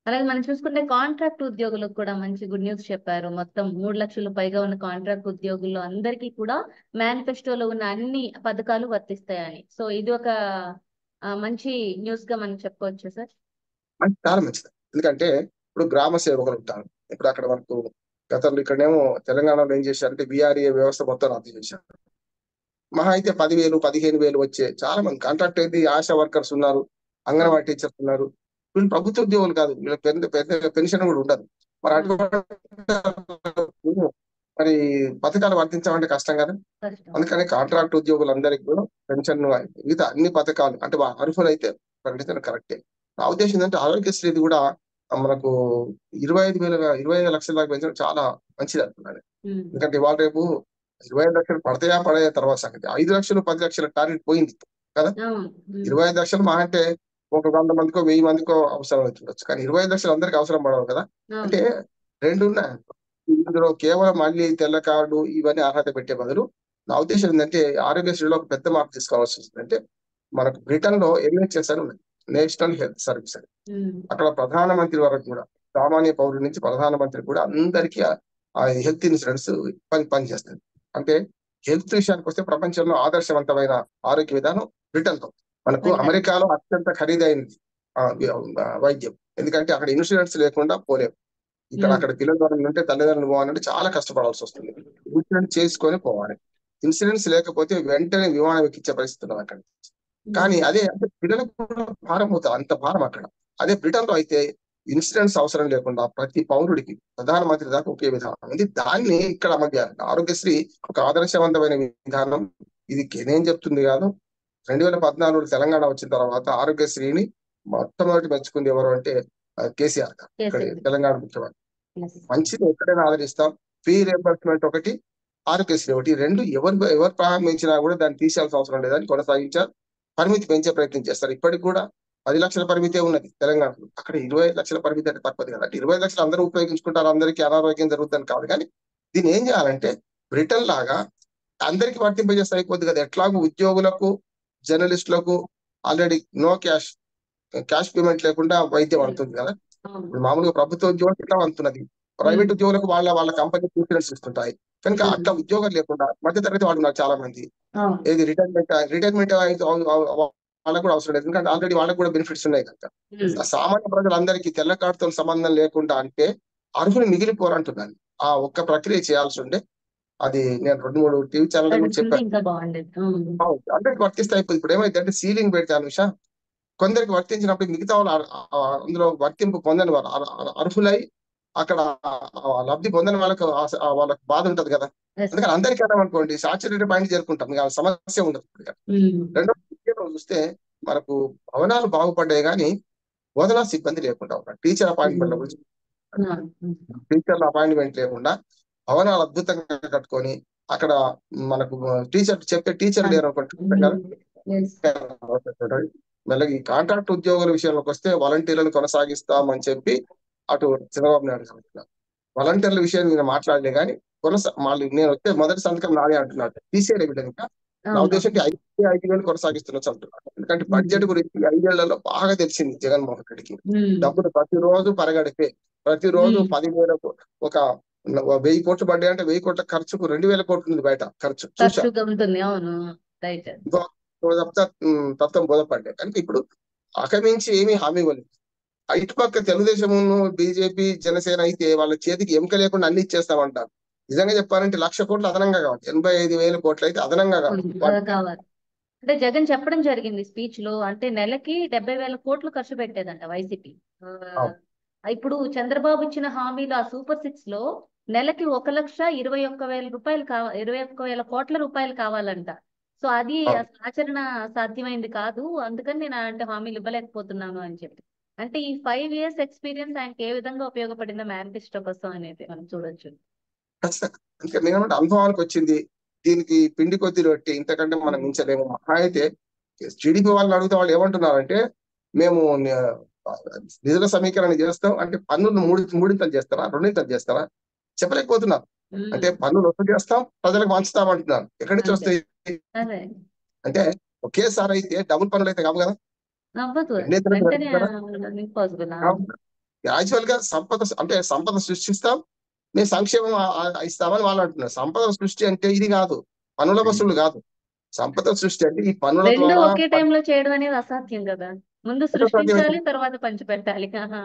అలాగే మనం చూసుకుంటే కాంట్రాక్ట్ ఉద్యోగులకు కూడా మంచి గుడ్ న్యూస్ చెప్పారు. మొత్తం 3 లక్షలు పైగా ఉన్న కాంట్రాక్ట్ ఉద్యోగుల్లో అందరికీ కూడా మేనిఫెస్టోలో ఉన్న అన్ని పథకాలు వర్తిస్తాయని. సో ఇది ఒక మంచి న్యూస్ గా మనం చెప్పుకోవచ్చు సార్. చాలా మంచిది. ఎందుకంటే ఇప్పుడు గ్రామ సేవకులు ఉంటారు. ఇప్పుడు అక్కడ వరకు గతంలో ఇక్కడేమో తెలంగాణలో ఏం చేశారంటే విఆర్ఏ వ్యవస్థ మొత్తం రద్దు చేశారు. మహా అయితే 10,000, 15,000 వచ్చే చాలా మంది కాంట్రాక్ట్ అయితే ఆశా వర్కర్స్ ఉన్నారు, అంగన్వాడీ టీచర్స్ ఉన్నారు. వీళ్ళు ప్రభుత్వ ఉద్యోగులు కాదు, వీళ్ళకి పెద్ద పెద్ద పెన్షన్ కూడా ఉండదు. మరి అటువంటి మరి పథకాలు వర్తించాలంటే కష్టం కదా. అందుకని కాంట్రాక్ట్ ఉద్యోగులందరికీ కూడా పెన్షన్ మిగతా అన్ని పథకాలు అంటే అర్హులైతే ప్రకటించడం కరెక్టే. నా ఉద్దేశం ఏంటంటే ఆరోగ్యశ్రీది కూడా మనకు 25 లక్షల దాకా పెంచడం చాలా మంచిది అనుకున్నాను. ఎందుకంటే ఇవాళ రేపు 25 లక్షలు పడతాయా పడయా తర్వాత సంగతి. 5 లక్షలు 10 లక్షల టార్గెట్ పోయింది కదా. 25 లక్షలు మా అంటే ఒక 100 మందికో 1000 మందికో అవసరం అవుతుండొచ్చు, కానీ 25 లక్షలు అందరికి అవసరం పడవు కదా. అంటే రెండు ఉన్నాయి ఇందులో. కేవలం మళ్ళీ తెల్ల కార్డు ఇవన్నీ అర్హత పెట్టే బదులు నా ఉద్దేశం ఏంటంటే ఆరోగ్యశ్రీలో ఒక పెద్ద మార్పు తీసుకోవాల్సి వస్తుంది. అంటే మనకు బ్రిటన్ లో NHS అని ఉన్నది, నేషనల్ హెల్త్ సర్వీస్ అని. అక్కడ ప్రధానమంత్రి వరకు కూడా, సామాన్య పౌరుడి నుంచి ప్రధానమంత్రి కూడా అందరికీ ఆ హెల్త్ ఇన్సూరెన్స్ పనిచేస్తుంది. అంటే హెల్త్ విషయానికి వస్తే ప్రపంచంలో ఆదర్శవంతమైన ఆరోగ్య విధానం బ్రిటన్ లో. మనకు అమెరికాలో అత్యంత ఖరీదైనది వైద్యం, ఎందుకంటే అక్కడ ఇన్సూరెన్స్ లేకుండా పోలేము. అక్కడ పిల్లలు ఉంటే తల్లిదండ్రులు పోవాలంటే చాలా కష్టపడాల్సి వస్తుంది. ఇన్సూరెన్స్ చేసుకొని పోవాలి. ఇన్సూరెన్స్ లేకపోతే వెంటనే విమానం ఎక్కించే పరిస్థితి ఉన్నది అక్కడ. కానీ అదే అంటే పిల్లలకు కూడా భారం అవుతుంది, అంత భారం అక్కడ. అదే బ్రిటన్ లో అయితే ఇన్సూరెన్స్ అవసరం లేకుండా ప్రతి పౌరుడికి ప్రధానమంత్రి దాకా ఒకే విధానం ఉంది. దాన్ని ఇక్కడ అమలు ఆరోగ్యశ్రీ ఒక ఆదర్శవంతమైన విధానం. ఇది నేను చెప్తుంది కాదు. 2014 తెలంగాణ వచ్చిన తర్వాత ఆరోగ్యశ్రీని మొట్టమొదటి మెచ్చుకుంది ఎవరు అంటే కేసీఆర్ గారు, తెలంగాణ ముఖ్యమంత్రి. మంచిది, ఎక్కడైనా ఆదరిస్తాం. ఫీ రియంబర్స్మెంట్ ఒకటి, ఆరోగ్యశ్రీ ఒకటి, రెండు ఎవరు ప్రారంభించినా కూడా దాన్ని తీసేయాల్సిన అవసరం లేదని కొనసాగించారు. పరిమితి పెంచే ప్రయత్నం చేస్తారు. ఇప్పటికి కూడా 10 లక్షల పరిమితే ఉన్నది తెలంగాణలో. అక్కడ 25 లక్షల పరిమితి అంటే తప్పదు కదా. 25 లక్షలు అందరూ ఉపయోగించుకుంటారు, అందరికీ అనారోగ్యం జరుగుతుందని కాదు. కానీ దీన్ని ఏం చేయాలంటే బ్రిటన్ లాగా అందరికి వర్తింపజేస్తే అయిపోద్ది కదా. ఎట్లాగో ఉద్యోగులకు, జర్నలిస్టులకు ఆల్రెడీ నో క్యాష్ పేమెంట్ లేకుండా వైద్యం అందుతుంది కదా. ఇప్పుడు మామూలుగా ప్రభుత్వ ఉద్యోగులకు ఇట్లా అందుతున్నది, ప్రైవేట్ ఉద్యోగులకు వాళ్ళ కంపెనీ ఇన్సూరెన్స్ ఇస్తుంటాయి. కనుక అట్లా ఉద్యోగం లేకుండా మధ్య తరగతి వాళ్ళు ఉన్నారు చాలా మంది. ఏది రిటైర్మెంట్ వాళ్ళకు కూడా అవసరం లేదు, ఎందుకంటే ఆల్రెడీ వాళ్ళకు కూడా బెనిఫిట్స్ ఉన్నాయి కనుక. సామాన్య ప్రజలందరికీ తెల్ల కార్డుతో సంబంధం లేకుండా అంటే అర్హులు మిగిలిపోరంటున్నాను. ఆ ఒక్క ప్రక్రియ చేయాల్సి ఉండే. అది నేను 2-3 టీవీ ఛానల్ కూడా చెప్పాను. అందరికి వర్తిస్తే అయిపోయింది. ఇప్పుడు ఏమైంది అంటే సీలింగ్ పెడితే అనుష కొందరికి వర్తించినప్పుడు మిగతా వాళ్ళు అందులో వర్తింపు పొందని వారు అర్హులై అక్కడ లబ్ధి పొందని వాళ్ళకు బాధ ఉంటది కదా. అందుకని అందరికీ అనుకోండి సాచురేటెడ్ పాయింట్ చేరుకుంటాం, సమస్య ఉండదు. రెండో చూస్తే మనకు భవనాలు బాగుపడ్డాయి కానీ బోధనా సిబ్బంది లేకుండా ఉన్నారు. టీచర్ల అపాయింట్మెంట్ లేకుండా భవనాలు అద్భుతంగా కట్టుకొని అక్కడ మనకు టీచర్ లేరు అనుకుంటున్నారు. మెల్లగా ఈ కాంట్రాక్ట్ ఉద్యోగుల విషయంలోకి వస్తే వాలంటీర్లను కొనసాగిస్తామని చెప్పి అటు చంద్రబాబు నాయుడు అంటున్నారు. వాలంటీర్ల విషయం నేను మాట్లాడలే కానీ నేను వస్తే మొదటి సంతకం నాదే అంటున్నాడు. తీసేయలే విధంగా నా ఉద్దేశం 5,000 కొనసాగిస్తున్నట్టు అంటున్నాడు. ఎందుకంటే బడ్జెట్ గురించి 5 ఏళ్లలో బాగా తెలిసింది జగన్మోహన్ రెడ్డికి. డబ్బులు ప్రతిరోజు పరగడిపే, ప్రతిరోజు 10,000 ఒక 1000 కోట్లు పడ్డాయి అంటే 1000 కోట్ల ఖర్చుకు 2,000 కోట్లు ఉంది బయట ఖర్చు తత్వం బోధపడ్డాయి. కనుక ఇప్పుడు అకమించి ఏమీ హామీ ఇవ్వలేదు. ఇటుపక్క తెలుగుదేశం బీజేపీ జనసేన అయితే వాళ్ళ చేతికి ఎముక లేకుండా అన్ని ఇచ్చేస్తామంటారు. నిజంగా చెప్పాలంటే 1,00,000 కోట్లు అదనంగా కావాలి, 85,000 కోట్లు అయితే అదనంగా కావాలి. అంటే జగన్ చెప్పడం జరిగింది స్పీచ్ లో, అంటే నెలకి 70,000 కోట్లు ఖర్చు పెట్టేదంట వైసీపీ. ఇప్పుడు చంద్రబాబు ఇచ్చిన హామీలు ఆ సూపర్ 6 లో నెలకి 1,21,000 రూపాయలు 21,000 కోట్ల రూపాయలు కావాలంట. సో అది ఆచరణ సాధ్యమైంది కాదు, అందుకని నేను అంటే హామీలు ఇవ్వలేకపోతున్నాను అని చెప్పి. అంటే ఈ 5 years ఎక్స్పీరియన్స్ ఆయనకి ఏ విధంగా ఉపయోగపడిందో మేనిఫెస్టో కోసం అనేది మనం చూడొచ్చు. ఖచ్చితంగా అనుభవానికి వచ్చింది. దీనికి పిండి కొద్ది రొట్టి, ఇంతకంటే మనం మించలేము. అయితే టీడీపీ వాళ్ళని అడిగితే వాళ్ళు ఏమంటున్నారంటే మేము నిధుల సమీకరణ చేస్తాం అంటే పన్నులు మూడింతలు చేస్తారా, రెండింతలు చేస్తారా చెప్పలేకపోతున్నారు. అంటే పన్నులు వసూలు చేస్తాం, ప్రజలకు పంచుతాం అంటున్నారు. ఎక్కడి నుంచి వస్తాయి అంటే ఒకేసారి అయితే డబుల్ పన్నులు అయితే కావు కదా. గ్రాడ్యువల్ గా సంపద సృష్టిస్తాం, మేము సంక్షేమం ఇస్తామని వాళ్ళు అంటున్నారు. సంపద సృష్టి అంటే ఇది కాదు, పన్నుల వసూలు కాదు. సంపద సృష్టి అంటే ఈ పన్నుల రెండు ద్వారా ఒకే టైంలో చేయడం అనేది అసాధ్యం కదా. ముందు సాధ్యమైతే సృష్టించాలి, తర్వాత పంచిపెట్టాలి. ఆహా.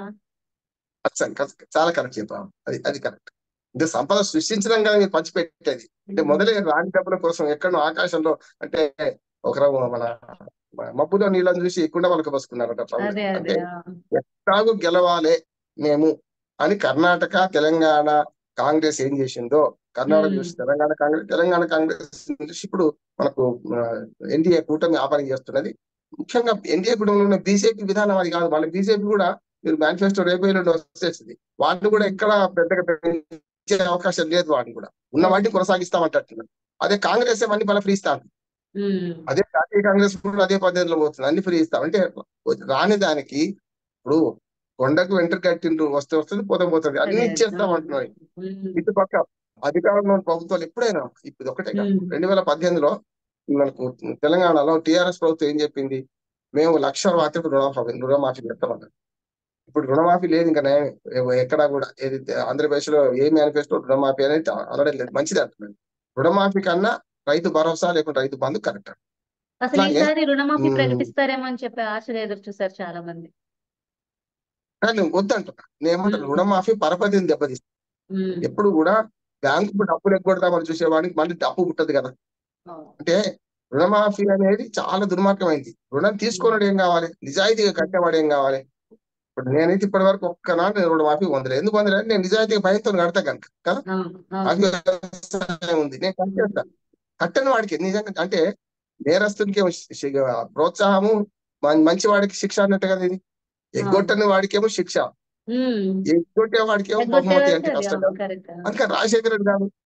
చాలా కరెక్ట్ చెప్పాము. అది అది కరెక్ట్. అంటే సంపద సృష్టించడం కానీ మీరు పంచిపెట్టేది అంటే మొదలే రాని డబ్బుల కోసం ఎక్కడో ఆకాశంలో అంటే ఒకరు మన మబ్బులో నీళ్ళని చూసి కుండ వాళ్ళకి పోసుకున్నారట అదే అదే అంటే ఎట్లాగూ గెలవాలి మేము అని కర్ణాటక తెలంగాణ కాంగ్రెస్ ఏం చేసిందో, కర్ణాటక చూసి తెలంగాణ కాంగ్రెస్, తెలంగాణ కాంగ్రెస్ చూసి ఇప్పుడు మనకు ఎన్డీఏ కూటమి ఆ పని చేస్తున్నది. ముఖ్యంగా ఎన్డీఏ కూటమిలో ఉన్న బీజేపీ విధానం అది కాదు. వాళ్ళ బీజేపీ కూడా మీరు మేనిఫెస్టో రేపు ఎల్లుండి వచ్చేసింది. వాటిని కూడా ఎక్కడ పెద్దగా పెంచే అవకాశం లేదు. వాటిని కూడా ఉన్న వాటిని కొనసాగిస్తామంటున్నారు. అదే కాంగ్రెస్ అవన్నీ మళ్ళీ ఫ్రీ ఇస్తాను. అదే జాతీయ కాంగ్రెస్ కూడా అదే పద్ధతిలో పోతుంది, అన్ని ఫ్రీ ఇస్తాం అంటే రాని దానికి. ఇప్పుడు కొండకు వెంట్రుక కట్టిండ్రు, వస్తే వస్తుంది, పోతే పోతుంది, అన్ని ఇచ్చేస్తాం అంటున్నారు. ఇటుపక్క అధికారంలో ఉన్న ప్రభుత్వాలు ఎప్పుడైనా ఇప్పుడు ఒకటే కాదు. 2018లో మనకు తెలంగాణలో టిఆర్ఎస్ ప్రభుత్వం ఏం చెప్పింది, మేము 1,00,000 మాత్రమే రుణమాఫీ చేస్తామన్నారు. ఇప్పుడు రుణమాఫీ లేదు ఇంకా నయం. ఎక్కడా కూడా ఏది ఆంధ్రప్రదేశ్ లో ఏ మేనిఫెస్టో రుణమాఫీ అనేది అనడం లేదు. మంచిది అంటున్నాడు. రుణమాఫీ కన్నా రైతు భరోసా లేకుంటే రైతు బంధు కరెక్ట్. అసలు అట్లాగే ఈసారి రుణమాఫీ ప్రకటిస్తారేమో అని చెప్పి ఆశగా ఎదురు చూసారు చాలా మంది. కానీ వద్దంటున్నా. నేనేమంటాను, రుణమాఫీ పరపతిని దెబ్బతీస్తుంది. ఎప్పుడు కూడా బ్యాంకు డబ్బులు ఎగ్గొడదామని చూసేవాడికి మళ్ళీ డబ్బు పుట్టదు కదా. అంటే రుణమాఫీ అనేది చాలా దుర్మార్గమైంది. రుణం తీసుకున్నాడు ఏం కావాలి, నిజాయితీగా కట్టేవాడు ఏం కావాలి. ఇప్పుడు నేనైతే ఇప్పటి వరకు ఒక్కనాడు నేను రుణమాఫీ పొందలేదు. ఎందుకు పొందలేదు? నేను నిజాయితీగా భయంతో కడతా కనుక కదా. నాకు వ్యవసాయం ఉంది, నేను కట్టేస్తా. కట్టని వాడికి నిజంగా అంటే నేరస్తునికి ప్రోత్సాహము, మంచి వాడికి శిక్ష అన్నట్టు కదా ఇది. ఎగ్గొట్టని వాడికేమో శిక్ష, ఎగ్గొట్టే వాడికేమో బహుమతి అంటే కష్టం కదా. అందుకని రాజశేఖర రెడ్డి గారు